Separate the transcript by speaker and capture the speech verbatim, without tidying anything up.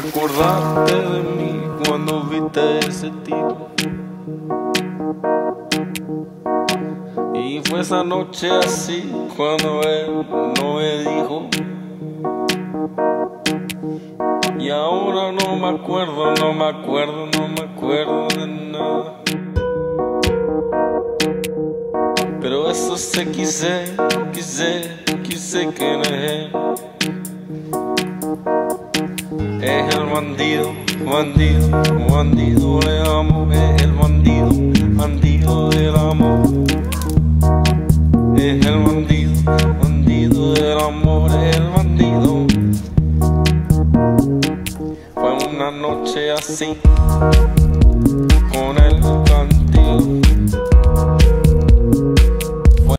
Speaker 1: acordaste de mí cuando viste ese tiro. Y fue esa noche así cuando él no me dijo. Y ahora no me acuerdo, no me acuerdo, no me acuerdo de nada. Pero eso sé, quise, quise, quise que no es él. Es el bandido, bandido, bandido del amor. Es el bandido, bandido del amor. Es el bandido, bandido del amor. Es el bandido. Fue una noche así